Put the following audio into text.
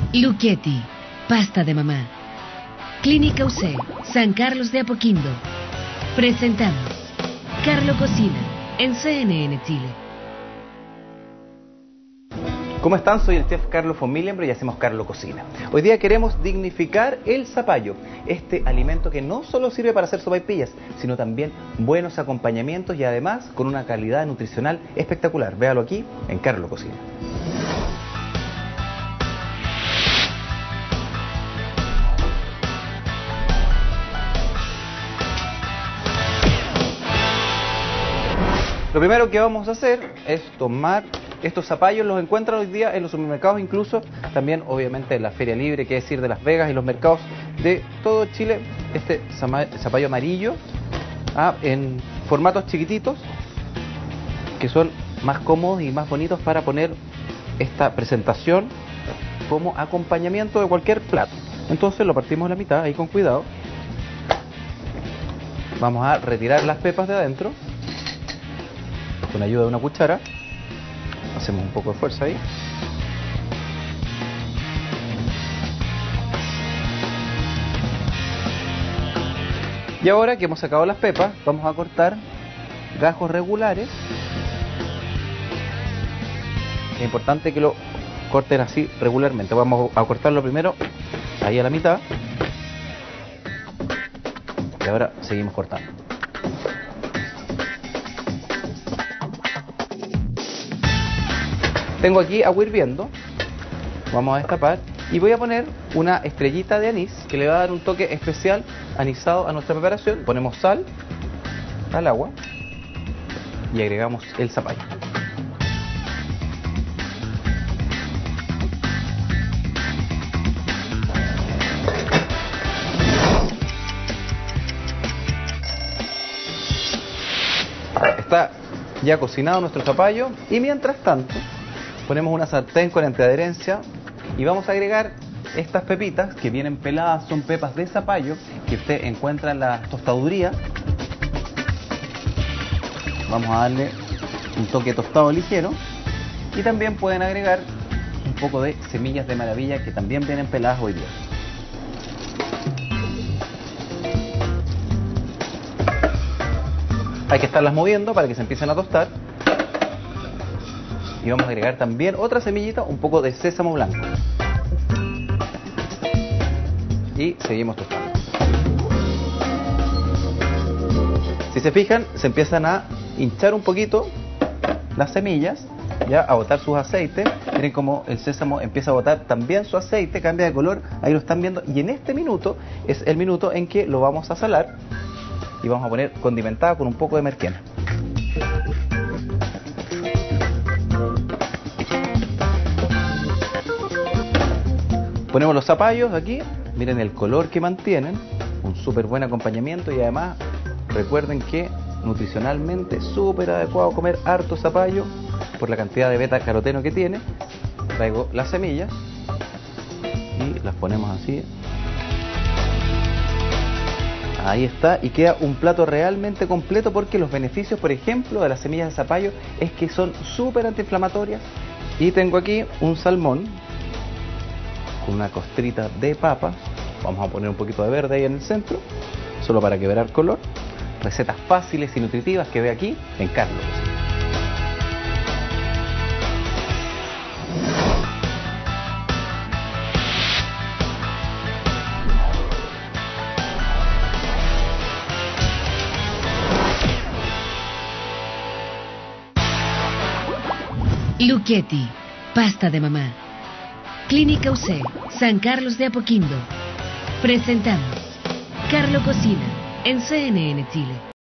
Lucchetti, pasta de mamá. Clínica UC, San Carlos de Apoquindo. Presentamos Carlo Cocina en CNN Chile. ¿Cómo están? Soy el chef Carlos von Millenberg y hacemos Carlo Cocina. Hoy día queremos dignificar el zapallo, este alimento que no solo sirve para hacer sopaipillas, sino también buenos acompañamientos y además con una calidad nutricional espectacular. Véalo aquí en Carlo Cocina. Lo primero que vamos a hacer es tomar estos zapallos, los encuentran hoy día en los supermercados, incluso también obviamente en la Feria Libre, que es decir, de Las Vegas y los mercados de todo Chile. Este zapallo amarillo en formatos chiquititos que son más cómodos y más bonitos para poner esta presentación como acompañamiento de cualquier plato. Entonces lo partimos a la mitad, ahí con cuidado. Vamos a retirar las pepas de adentro con ayuda de una cuchara. Hacemos un poco de fuerza ahí. Y ahora que hemos sacado las pepas, vamos a cortar gajos regulares. Es importante que lo corten así regularmente. Vamos a cortarlo primero ahí a la mitad. Y ahora seguimos cortando. Tengo aquí agua hirviendo, vamos a destapar y voy a poner una estrellita de anís que le va a dar un toque especial anisado a nuestra preparación. Ponemos sal al agua y agregamos el zapallo. Está ya cocinado nuestro zapallo y mientras tanto ponemos una sartén con antiadherencia y vamos a agregar estas pepitas que vienen peladas, son pepas de zapallo que usted encuentra en la tostaduría. Vamos a darle un toque tostado ligero y también pueden agregar un poco de semillas de maravilla que también vienen peladas hoy día. Hay que estarlas moviendo para que se empiecen a tostar. Y vamos a agregar también otra semillita, un poco de sésamo blanco. Y seguimos tostando. Si se fijan, se empiezan a hinchar un poquito las semillas, ya a botar sus aceites. Miren cómo el sésamo empieza a botar también su aceite, cambia de color, ahí lo están viendo. Y en este minuto es el minuto en que lo vamos a salar y vamos a poner condimentado con un poco de merquena. Ponemos los zapallos aquí, miren el color que mantienen, un súper buen acompañamiento y además recuerden que nutricionalmente súper adecuado comer harto zapallo por la cantidad de beta caroteno que tiene. Traigo las semillas y las ponemos así. Ahí está, y queda un plato realmente completo porque los beneficios, por ejemplo, de las semillas de zapallo es que son súper antiinflamatorias. Y tengo aquí un salmón con una costrita de papa. Vamos a poner un poquito de verde ahí en el centro, solo para quebrar color. Recetas fáciles y nutritivas que ve aquí en Carlo. Lucchetti, pasta de mamá. Clínica UC, San Carlos de Apoquindo. Presentamos Carlo Cocina en CNN Chile.